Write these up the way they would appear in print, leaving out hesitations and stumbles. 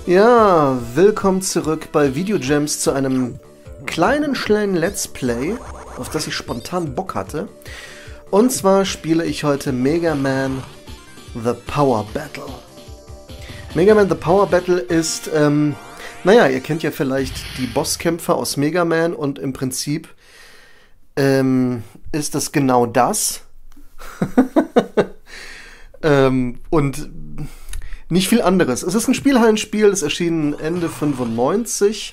Ja, willkommen zurück bei Videogems zu einem kleinen Let's Play, auf das ich spontan Bock hatte. Und zwar spiele ich heute Mega Man The Power Battle. Mega Man The Power Battle ist, naja, ihr kennt ja vielleicht die Bosskämpfer aus Mega Man und im Prinzip ist das genau das. Und nicht viel anderes. Es ist ein Spielhallenspiel, es erschien Ende 95.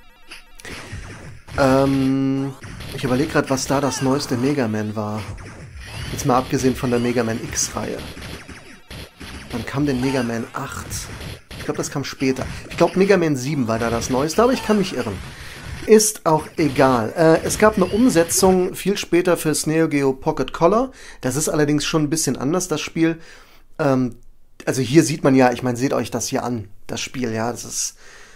Ich überlege gerade, was da das neueste Mega Man war. Jetzt mal abgesehen von der Mega Man X-Reihe. Wann kam denn Mega Man 8? Ich glaube, das kam später. Ich glaube, Mega Man 7 war da das neueste, aber ich kann mich irren. Ist auch egal. Es gab eine Umsetzung viel später fürs Neo Geo Pocket Color. Das ist allerdings schon ein bisschen anders, das Spiel. Also hier sieht man ja, ich meine, seht euch das hier an, das Spiel, ja, das ist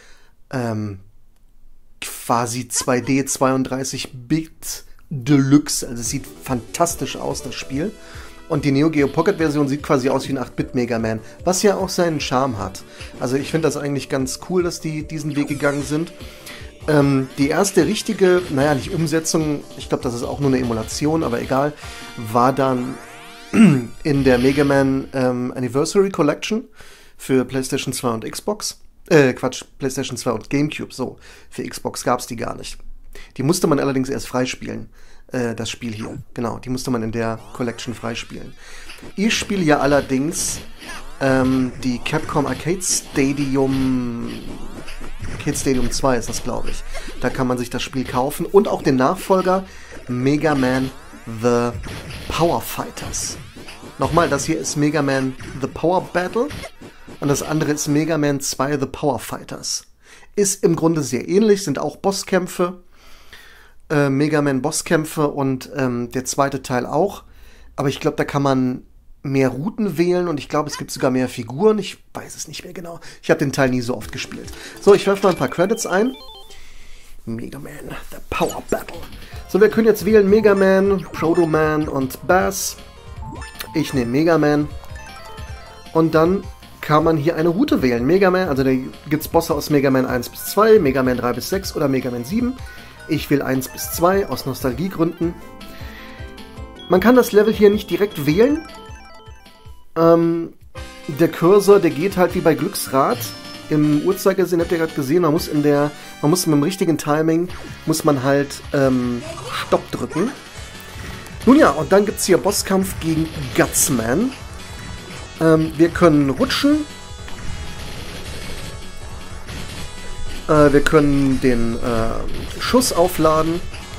quasi 2D, 32-Bit Deluxe, also es sieht fantastisch aus, das Spiel. Und die Neo Geo Pocket Version sieht quasi aus wie ein 8-Bit Mega Man, was ja auch seinen Charme hat. Also ich finde das eigentlich ganz cool, dass die diesen Weg gegangen sind. Die erste richtige, naja, nicht Umsetzung, ich glaube, das ist auch nur eine Emulation, aber egal, war dann in der Mega Man Anniversary Collection für PlayStation 2 und Xbox. PlayStation 2 und GameCube, so. Für Xbox gab es die gar nicht. Die musste man allerdings erst freispielen, das Spiel hier. Genau, die musste man in der Collection freispielen. Ich spiele ja allerdings die Capcom Arcade Stadium 2 ist das, glaube ich. Da kann man sich das Spiel kaufen und auch den Nachfolger Mega Man The Power Fighters. Nochmal, das hier ist Mega Man The Power Battle und das andere ist Mega Man 2 The Power Fighters. Ist im Grunde sehr ähnlich, sind auch Bosskämpfe, Mega Man Bosskämpfe und der zweite Teil auch. Aber ich glaube, da kann man mehr Routen wählen und ich glaube, es gibt sogar mehr Figuren. Ich weiß es nicht mehr genau. Ich habe den Teil nie so oft gespielt. So, ich werfe mal ein paar Credits ein. Mega Man The Power Battle. So, wir können jetzt wählen Mega Man, Proto Man und Bass. Ich nehme Mega Man. Und dann kann man hier eine Route wählen. Mega Man, also da gibt es Bosse aus Mega Man 1 bis 2, Mega Man 3 bis 6 oder Mega Man 7. Ich will 1 bis 2 aus Nostalgiegründen. Man kann das Level hier nicht direkt wählen. Der Cursor, der geht halt wie bei Glücksrad. Im Uhrzeigersinn habt ihr gerade gesehen, man muss mit dem richtigen Timing muss man halt Stopp drücken. Nun ja, und dann gibt es hier Bosskampf gegen Gutsman. Wir können rutschen. Wir können den Schuss aufladen.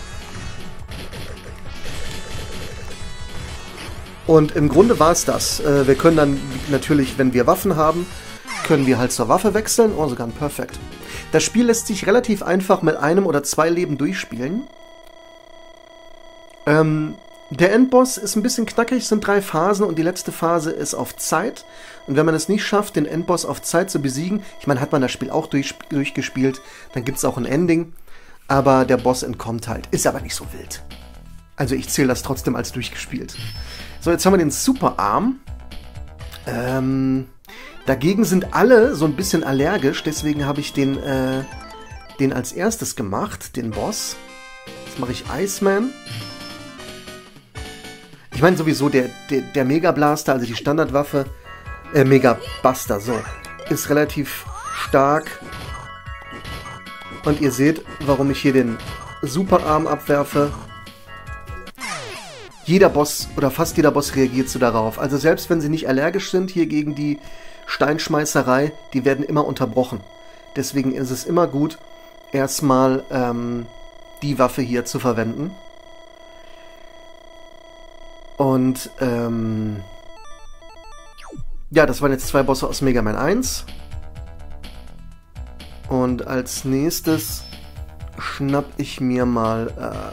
Und im Grunde war es das. Wir können dann natürlich, wenn wir Waffen haben, können wir halt zur Waffe wechseln. Oh, sogar ein Perfekt. Das Spiel lässt sich relativ einfach mit 1 oder 2 Leben durchspielen. Der Endboss ist ein bisschen knackig, es sind 3 Phasen und die letzte Phase ist auf Zeit. Und wenn man es nicht schafft, den Endboss auf Zeit zu besiegen, ich meine, hat man das Spiel auch durchgespielt, dann gibt es auch ein Ending. Aber der Boss entkommt halt. Ist aber nicht so wild. Also ich zähle das trotzdem als durchgespielt. So, jetzt haben wir den Superarm. Dagegen sind alle so ein bisschen allergisch, deswegen habe ich den als erstes gemacht, den Boss. Jetzt mache ich Iceman. Ich meine sowieso, der Mega Blaster, also die Standardwaffe, Mega Buster, so, ist relativ stark. Und ihr seht, warum ich hier den Superarm abwerfe. Jeder Boss oder fast jeder Boss reagiert so darauf. Also selbst wenn sie nicht allergisch sind hier gegen die Steinschmeißerei, die werden immer unterbrochen. Deswegen ist es immer gut, erstmal die Waffe hier zu verwenden. Und ja, das waren jetzt 2 Bosse aus Mega Man 1. Und als nächstes schnapp ich mir mal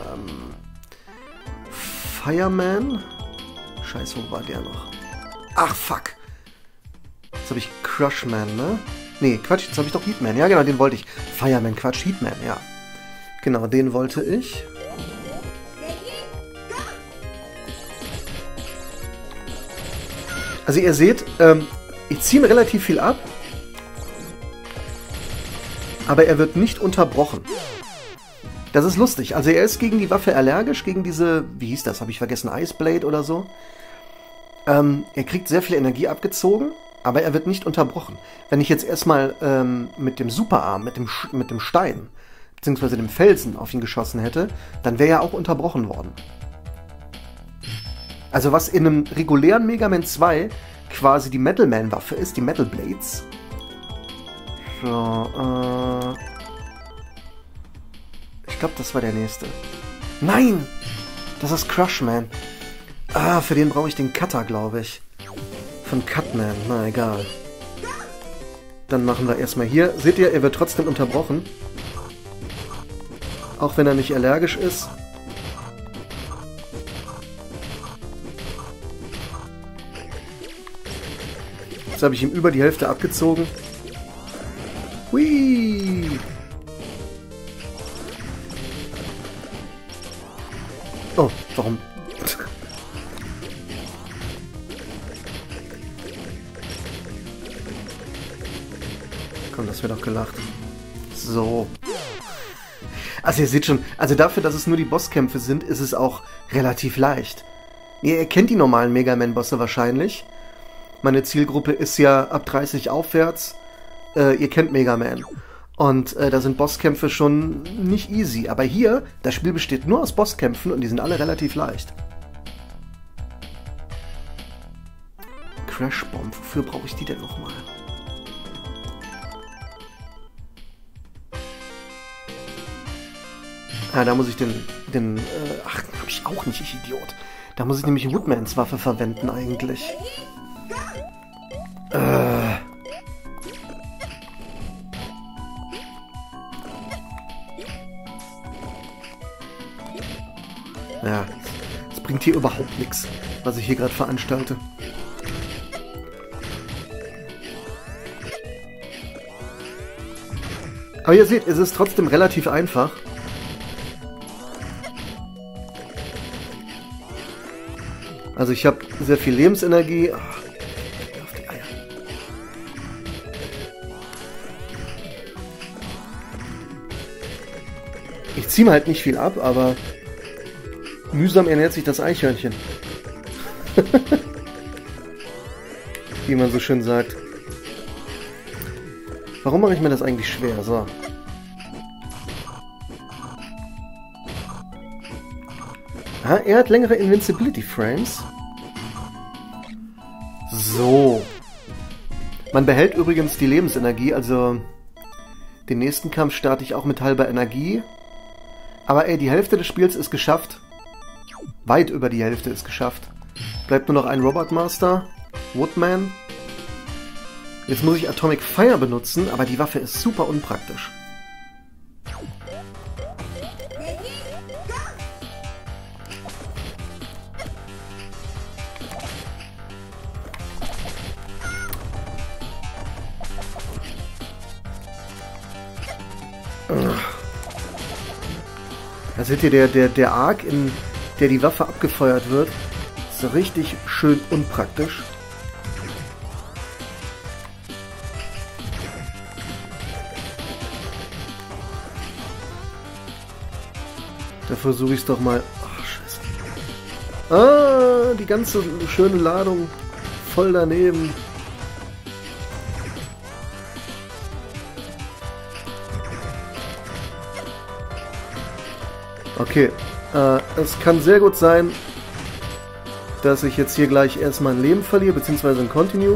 Fireman. Scheiße, wo war der noch? Ach, fuck. Jetzt habe ich Crushman, ne? Nee, Quatsch, jetzt habe ich doch Heatman. Ja, genau, den wollte ich. Fireman, Quatsch, Heatman, ja. Genau, den wollte ich. Also ihr seht, ich ziehe mir relativ viel ab. aber er wird nicht unterbrochen. Das ist lustig. Also er ist gegen die Waffe allergisch, gegen diese, wie hieß das, habe ich vergessen, Iceblade oder so. Er kriegt sehr viel Energie abgezogen, aber er wird nicht unterbrochen. Wenn ich jetzt erstmal mit dem Superarm, mit dem Stein, beziehungsweise dem Felsen auf ihn geschossen hätte, dann wäre er auch unterbrochen worden. Also was in einem regulären Mega Man 2 quasi die Metal Man Waffe ist, die Metal Blades. So, ich glaube, das war der nächste. Nein! Das ist Crush Man. Ah, für den brauche ich den Cutter, glaube ich. Von Cutman, na egal. Dann machen wir erstmal hier. Seht ihr, er wird trotzdem unterbrochen. Auch wenn er nicht allergisch ist. Jetzt habe ich ihm über die Hälfte abgezogen. Hui! Oh, warum? Komm, das wird doch gelacht. So. Also ihr seht schon, also dafür, dass es nur die Bosskämpfe sind, ist es auch relativ leicht. Ihr kennt die normalen Mega Man-Bosse wahrscheinlich. Meine Zielgruppe ist ja ab 30 aufwärts. Ihr kennt Mega Man. Und da sind Bosskämpfe schon nicht easy. Aber hier, das Spiel besteht nur aus Bosskämpfen und die sind alle relativ leicht. Crash Bomb, wofür brauche ich die denn nochmal? Ah, da muss ich ach, hab ich auch nicht, ich Idiot. Da muss ich nämlich Woodmans Waffe verwenden eigentlich. Ja, das bringt hier überhaupt nichts, was ich hier gerade veranstalte. Aber ihr seht, es ist trotzdem relativ einfach. Also ich habe sehr viel Lebensenergie. Ach, auf die Eier. Ich ziehe halt nicht viel ab, aber mühsam ernährt sich das Eichhörnchen. Wie man so schön sagt. Warum mache ich mir das eigentlich schwer? So. Ah, er hat längere Invincibility Frames. So. Man behält übrigens die Lebensenergie, also den nächsten Kampf starte ich auch mit halber Energie. Aber ey, die Hälfte des Spiels ist geschafft. Weit über die Hälfte ist geschafft. Bleibt nur noch ein Robot Master, Woodman. Jetzt muss ich Atomic Fire benutzen, aber die Waffe ist super unpraktisch. Da seht ihr, der Arc, in der die Waffe abgefeuert wird, ist so richtig schön unpraktisch. Da versuche ich es doch mal. Ach, scheiße. Ah, die ganze schöne Ladung voll daneben. Okay, es kann sehr gut sein, dass ich jetzt hier gleich erstmal ein Leben verliere, beziehungsweise ein Continue.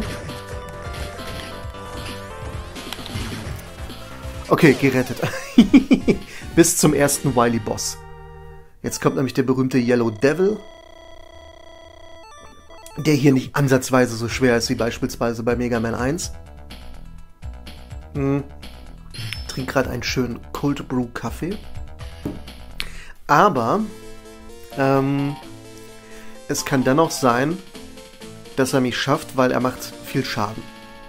Okay, gerettet. Bis zum ersten Wily-Boss. Jetzt kommt nämlich der berühmte Yellow Devil, der hier nicht ansatzweise so schwer ist wie beispielsweise bei Mega Man 1. Trink gerade einen schönen Cold Brew Kaffee. Aber es kann dennoch sein, dass er mich schafft, weil er macht viel Schaden.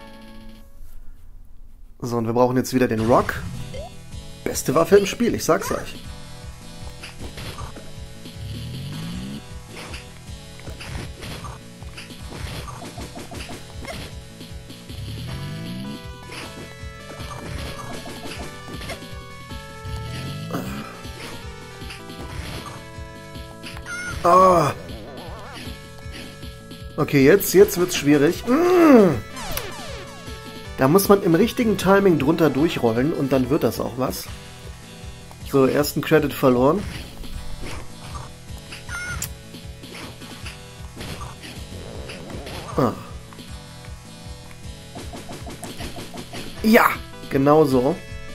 So, und wir brauchen jetzt wieder den Rock. Beste Waffe im Spiel, ich sag's euch. Ah. Okay, jetzt wird's schwierig. Da muss man im richtigen Timing drunter durchrollen und dann wird das auch was. So, ersten Credit verloren. Ah. Ja, genau so.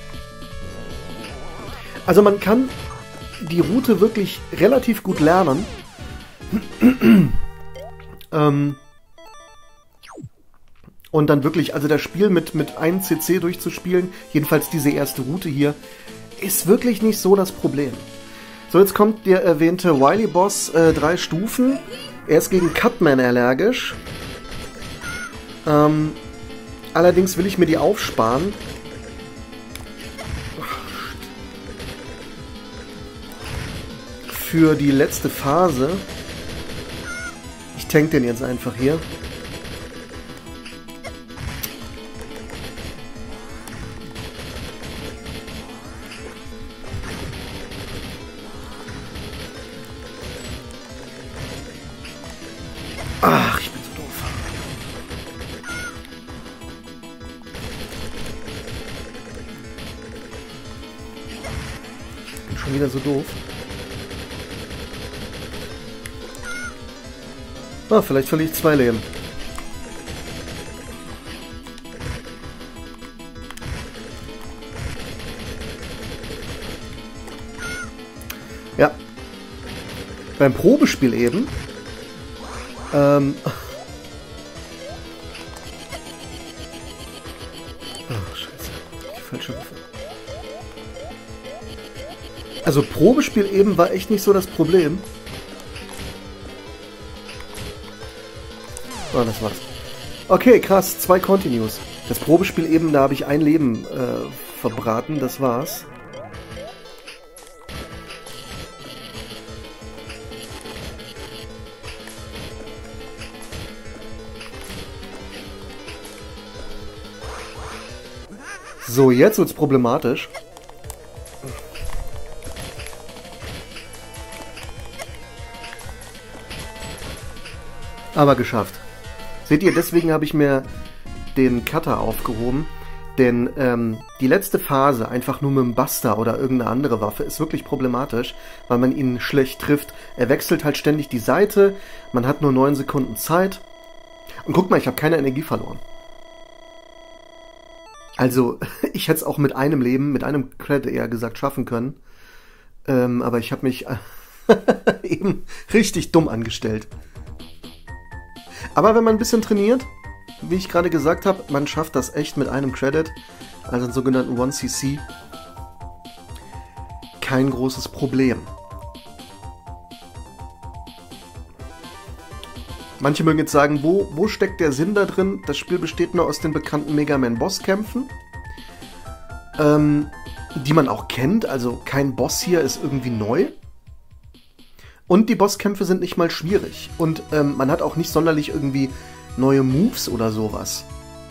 Also man kann die Route wirklich relativ gut lernen. Und dann wirklich, also das Spiel mit 1 CC durchzuspielen, jedenfalls diese erste Route hier, ist wirklich nicht so das Problem. So, jetzt kommt der erwähnte Wily-Boss, 3 Stufen. Er ist gegen Cutman allergisch. Allerdings will ich mir die aufsparen. Für die letzte Phase. Ich tank den jetzt einfach hier. Ach, ich bin so doof. Ich bin schon wieder so doof. Ah, vielleicht verliere ich 2 Leben. Ja. Beim Probespiel eben. Oh, scheiße. Die falsche Waffe. Also Probespiel eben war echt nicht so das Problem. Oh, das war's. Okay, krass. 2 Continues. Das Probespiel eben, da habe ich ein Leben verbraten. Das war's. So, jetzt wird's problematisch. Aber geschafft. Seht ihr, deswegen habe ich mir den Cutter aufgehoben. Denn die letzte Phase, einfach nur mit dem Buster oder irgendeine andere Waffe, ist wirklich problematisch, weil man ihn schlecht trifft. Er wechselt halt ständig die Seite, man hat nur 9 Sekunden Zeit. Und guck mal, ich habe keine Energie verloren. Also, ich hätte es auch mit einem Leben, mit einem Credit eher gesagt, schaffen können. Aber ich habe mich eben richtig dumm angestellt. Aber wenn man ein bisschen trainiert, wie ich gerade gesagt habe, man schafft das echt mit einem Credit, also einen sogenannten 1cc. Kein großes Problem. Manche mögen jetzt sagen, wo steckt der Sinn da drin? Das Spiel besteht nur aus den bekannten Mega Man Bosskämpfen, die man auch kennt. Also kein Boss hier ist irgendwie neu. Und die Bosskämpfe sind nicht mal schwierig. Und man hat auch nicht sonderlich irgendwie neue Moves oder sowas.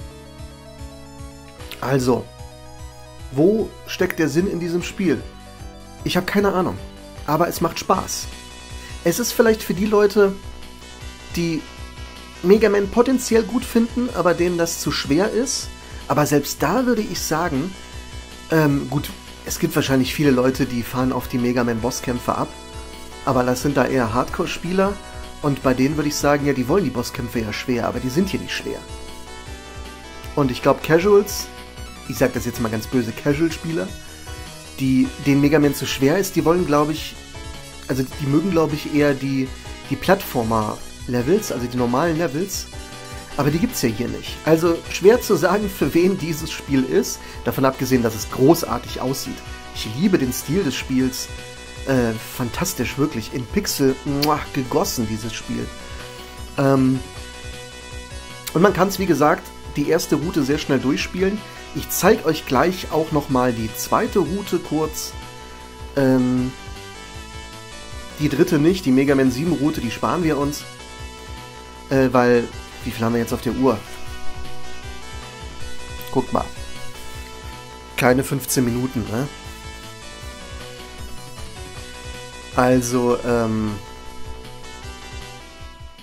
Also, wo steckt der Sinn in diesem Spiel? Ich habe keine Ahnung. Aber es macht Spaß. Es ist vielleicht für die Leute, die Mega Man potenziell gut finden, aber denen das zu schwer ist. Aber selbst da würde ich sagen, gut, es gibt wahrscheinlich viele Leute, die fahren auf die Mega Man Bosskämpfe ab. Aber das sind da eher Hardcore-Spieler. Und bei denen würde ich sagen, ja, die wollen die Bosskämpfe ja schwer, aber die sind hier nicht schwer. Und ich glaube, Casuals, ich sage das jetzt mal ganz böse, Casual-Spieler, denen Mega Man zu schwer ist, die wollen, glaube ich, also die mögen, glaube ich, eher die Plattformer-Levels, also die normalen Levels. Aber die gibt es ja hier nicht. Also schwer zu sagen, für wen dieses Spiel ist, davon abgesehen, dass es großartig aussieht. Ich liebe den Stil des Spiels. Fantastisch, wirklich. In Pixel gegossen, dieses Spiel. Und man kann es, wie gesagt, die erste Route sehr schnell durchspielen. Ich zeige euch gleich auch nochmal die zweite Route kurz. Die dritte nicht, die Mega Man 7 Route, die sparen wir uns. Weil, wie viel haben wir jetzt auf der Uhr? Guckt mal. Keine 15 Minuten, ne?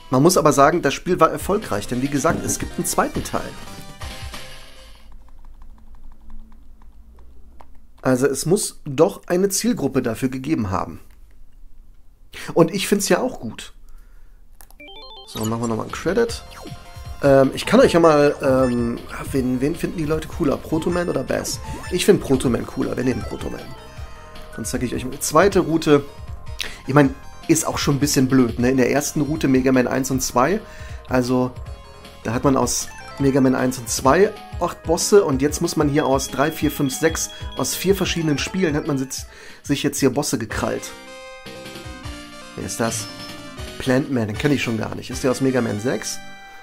Man muss aber sagen, das Spiel war erfolgreich, denn wie gesagt, es gibt einen zweiten Teil. Also es muss doch eine Zielgruppe dafür gegeben haben. Und ich finde es ja auch gut. So, machen wir nochmal einen Credit. Ich kann euch ja mal... wen finden die Leute cooler? Protoman oder Bass? Ich finde Protoman cooler. Wir nehmen Protoman. Dann zeige ich euch eine zweite Route. Ich meine, ist auch schon ein bisschen blöd, ne? In der ersten Route Mega Man 1 und 2. Also, da hat man aus Mega Man 1 und 2 8 Bosse und jetzt muss man hier aus 3, 4, 5, 6, aus 4 verschiedenen Spielen hat man sich jetzt hier Bosse gekrallt. Wer ist das? Plant Man, den kenne ich schon gar nicht. Ist der aus Mega Man 6?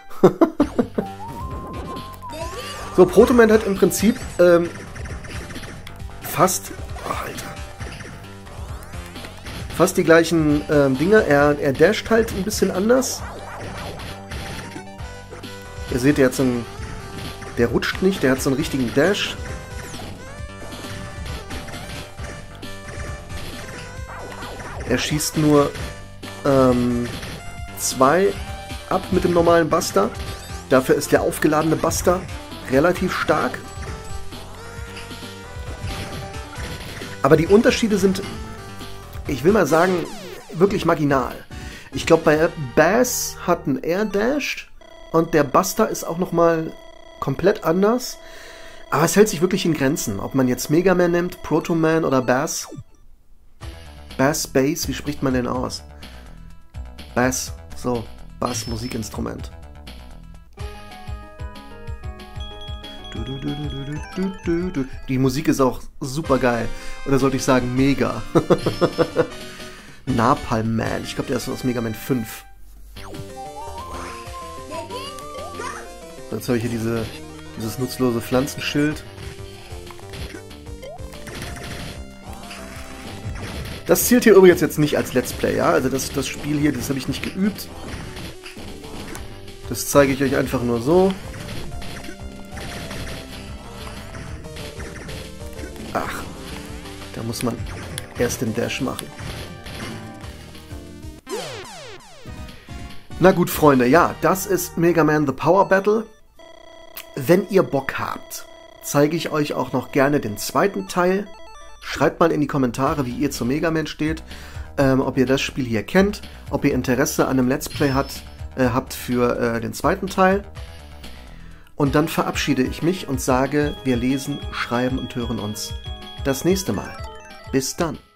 So, Protoman hat im Prinzip fast... Oh, Alter. Fast die gleichen Dinger. Er dasht halt ein bisschen anders. Ihr seht, der hat so einen... Der rutscht nicht, der hat so einen richtigen Dash. Er schießt nur 2 ab mit dem normalen Buster. Dafür ist der aufgeladene Buster relativ stark. Aber die Unterschiede sind, ich will mal sagen, wirklich marginal. Ich glaube, bei Bass hat ein Air Dash und der Buster ist auch nochmal komplett anders. Aber es hält sich wirklich in Grenzen. Ob man jetzt Mega Man nimmt, Proto Man oder Bass. Bass, Bass, wie spricht man denn aus? Bass, so, Bass, Musikinstrument. Die Musik ist auch super geil. Oder sollte ich sagen, mega. Napalm Man, ich glaube, der ist aus Mega Man 5. Jetzt habe ich hier dieses nutzlose Pflanzenschild. Das zählt hier übrigens jetzt nicht als Let's Play, ja? Also das Spiel hier, das habe ich nicht geübt. Das zeige ich euch einfach nur so. Ach, da muss man erst den Dash machen. Na gut, Freunde, ja, das ist Mega Man The Power Battle. Wenn ihr Bock habt, zeige ich euch auch noch gerne den zweiten Teil. Schreibt mal in die Kommentare, wie ihr zu Mega Man steht, ob ihr das Spiel hier kennt, ob ihr Interesse an einem Let's Play habt für den zweiten Teil. Und dann verabschiede ich mich und sage, wir lesen, schreiben und hören uns das nächste Mal. Bis dann.